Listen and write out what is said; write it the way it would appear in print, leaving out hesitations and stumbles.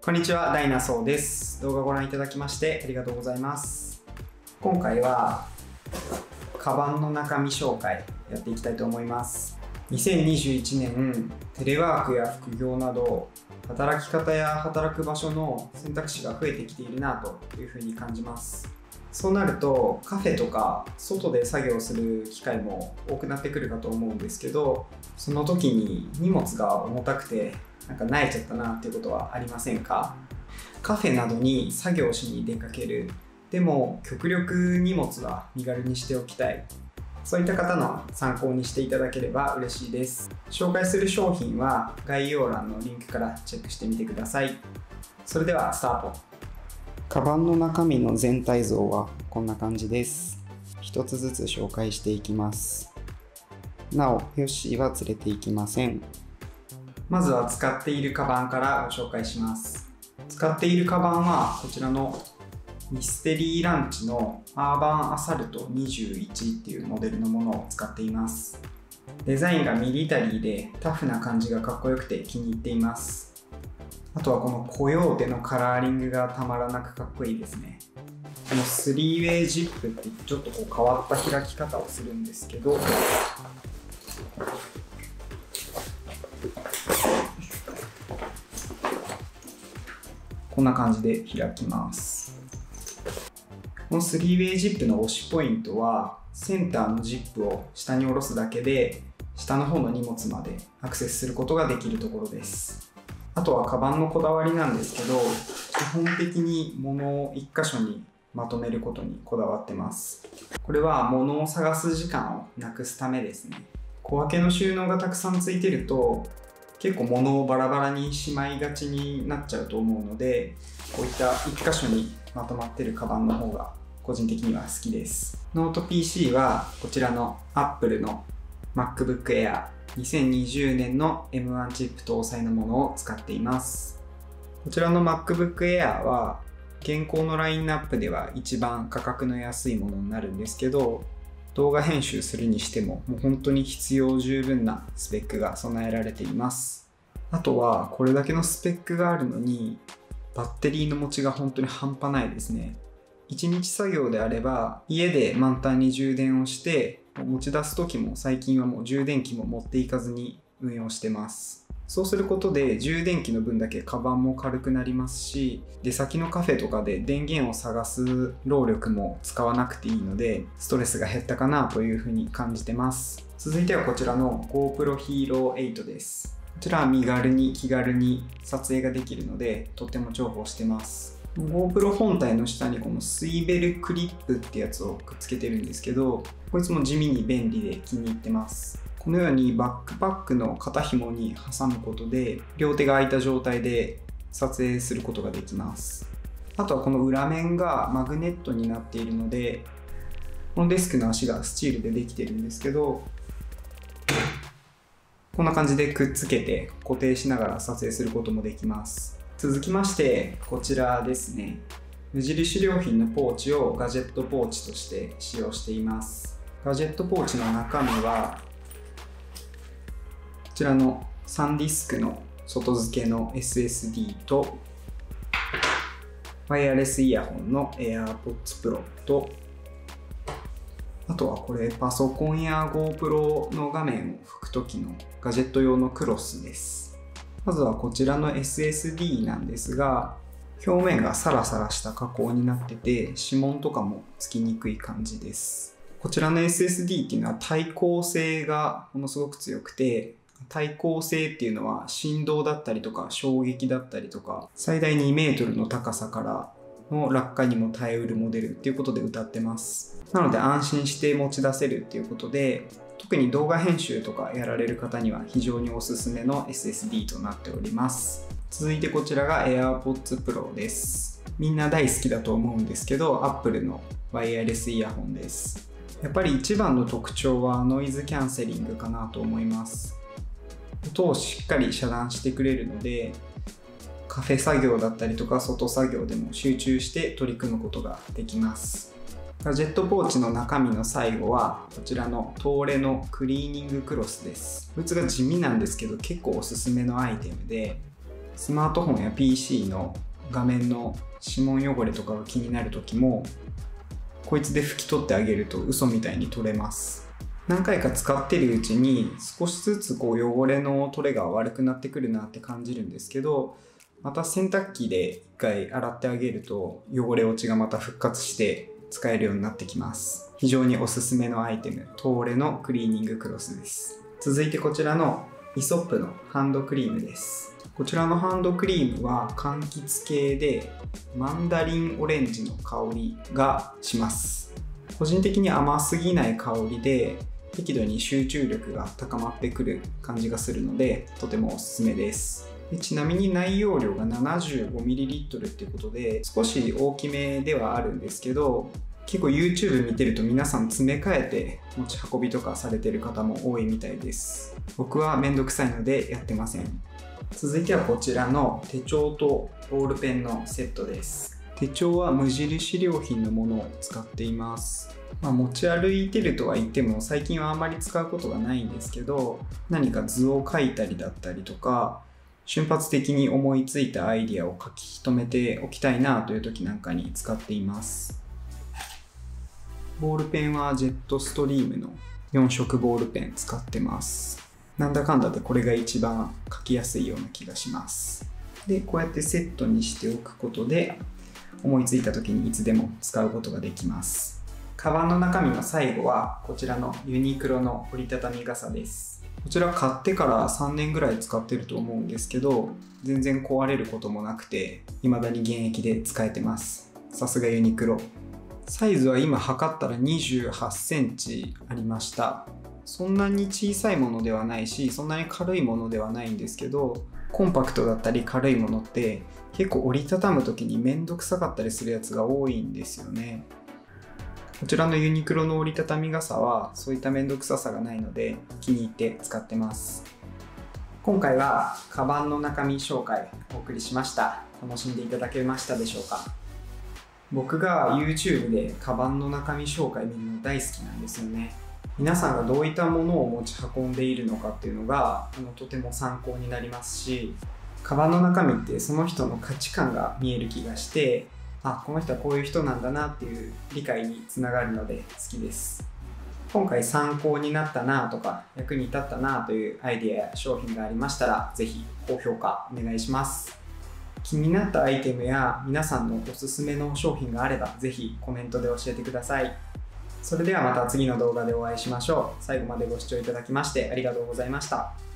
こんにちは、ダイナソーです。動画ご覧いただきましてありがとうございます。今回はカバンの中身紹介やっていきたいと思います。2021年、テレワークや副業など働き方や働く場所の選択肢が増えてきているなというふうに感じます。そうなるとカフェとか外で作業する機会も多くなってくるかと思うんですけど、その時に荷物が重たくて慣れちゃったなっていうことはありませんか？カフェなどに作業しに出かける。でも極力荷物は身軽にしておきたい。そういった方の参考にしていただければ嬉しいです。紹介する商品は概要欄のリンクからチェックしてみてください。それではスタート。カバンの中身の全体像はこんな感じです。一つずつ紹介していきます。なお、ヨッシーは連れて行きません。まずは使っているカバンからご紹介します。使っているカバンはこちらのミステリーランチのアーバンアサルト21っていうモデルのものを使っています。デザインがミリタリーでタフな感じがかっこよくて気に入っています。あとはこのコヨーテのカラーリングがたまらなくかっこいいですね。このスリーウェイジップってちょっと変わった開き方をするんですけど、こんな感じで開きます。このスリーウェイジップの推しポイントは、センターのジップを下に下ろすだけで下の方の荷物までアクセスすることができるところです。あとはカバンのこだわりなんですけど、基本的に物を1箇所にまとめることにこだわってます。これは物を探す時間をなくすためですね。小分けの収納がたくさんついてると結構物をバラバラにしまいがちになっちゃうと思うので、こういった1箇所にまとまってるカバンの方が個人的には好きです。ノート PC はこちらの Apple の MacBook Air 2020年の M1 チップ搭載のものを使っています。こちらの MacBook Air は現行のラインナップでは一番価格の安いものになるんですけど、動画編集するにしてももう本当に必要十分なスペックが備えられています。あとはこれだけのスペックがあるのにバッテリーの持ちが本当に半端ないですね。1日作業であれば家で満タンに充電をして持ち出す時も最近はもう充電器も持っていかずに運用してます。そうすることで充電器の分だけカバンも軽くなりますし、出先のカフェとかで電源を探す労力も使わなくていいのでストレスが減ったかなというふうに感じてます。続いてはこちらの GoPro Hero 8です。こちらは身軽に気軽に撮影ができるのでとっても重宝してます。GoPro 本体の下にこのスイベルクリップってやつをくっつけてるんですけど、こいつも地味に便利で気に入ってます。このようにバックパックの肩紐に挟むことで両手が空いた状態で撮影することができます。あとはこの裏面がマグネットになっているので、このデスクの足がスチールでできてるんですけど、こんな感じでくっつけて固定しながら撮影することもできます。続きましてこちらですね。無印良品のポーチをガジェットポーチとして使用しています。ガジェットポーチの中身はこちらのサンディスクの外付けの SSD とワイヤレスイヤホンの AirPods Pro と、あとはこれパソコンや GoPro の画面を拭く時のガジェット用のクロスです。まずはこちらの SSD なんですが、表面がサラサラした加工になってて指紋とかもつきにくい感じです。こちらの SSD っていうのは耐候性がものすごく強くて、耐候性っていうのは振動だったりとか衝撃だったりとか最大2メートルの高さからの落下にも耐えうるモデルっていうことで謳ってます。なので安心して持ち出せるっていうことで、特に動画編集とかやられる方には非常におすすめの SSD となっております。続いてこちらが AirPods Pro です。みんな大好きだと思うんですけど Apple のワイヤレスイヤホンです。やっぱり一番の特徴はノイズキャンセリングかなと思います。音をしっかり遮断してくれるので、カフェ作業だったりとか外作業でも集中して取り組むことができます。ガジェットポーチの中身の最後はこちらのトーレのクリーニングクロスです。こいつが地味なんですけど結構おすすめのアイテムで、 スマートフォンや PC の画面の指紋汚れとかが気になる時もこいつで拭き取ってあげると嘘みたいに取れます。何回か使ってるうちに少しずつ汚れの取れが悪くなってくるなって感じるんですけど、また洗濯機で一回洗ってあげると汚れ落ちがまた復活して使えるようになってきます。非常におすすめのアイテム、トーレのクリーニングクロスです。続いてこちらのイソップのハンドクリームです。こちらのハンドクリームは柑橘系でマンダリンオレンジの香りがします。個人的に甘すぎない香りで適度に集中力が高まってくる感じがするのでとてもおすすめです。ちなみに内容量が 75ml っていうことで少し大きめではあるんですけど、結構 YouTube 見てると皆さん詰め替えて持ち運びとかされてる方も多いみたいです。僕はめんどくさいのでやってません。続いてはこちらの手帳とボールペンのセットです。手帳は無印良品のものを使っています。持ち歩いてるとは言っても最近はあんまり使うことがないんですけど、何か図を描いたりだったりとか瞬発的に思いついたアイディアを書き留めておきたいなという時なんかに使っています。ボールペンはジェットストリームの4色ボールペン使ってます。なんだかんだでこれが一番書きやすいような気がします。で、こうやってセットにしておくことで思いついた時にいつでも使うことができます。カバンの中身の最後はこちらのユニクロの折りたたみ傘です。こちら買ってから3年ぐらい使ってると思うんですけど、全然壊れることもなくて未だに現役で使えてます。さすがユニクロ。サイズは今測ったら28センチありました。そんなに小さいものではないし、そんなに軽いものではないんですけど、コンパクトだったり軽いものって結構折りたたむ時にめんどくさかったりするやつが多いんですよね。こちらのユニクロの折りたたみ傘はそういっためんどくささがないので気に入って使ってます。今回はカバンの中身紹介をお送りしました。楽しんでいただけましたでしょうか。僕が YouTube でカバンの中身紹介見るの大好きなんですよね。皆さんがどういったものを持ち運んでいるのかっていうのがとても参考になりますし、カバンの中身ってその人の価値観が見える気がして、この人はこういう人なんだなっていう理解につながるので好きです。今回参考になったなとか役に立ったなというアイデアや商品がありましたら、ぜひ高評価お願いします。気になったアイテムや皆さんのおすすめの商品があればぜひコメントで教えてください。それではまた次の動画でお会いしましょう。最後までご視聴いただきましてありがとうございました。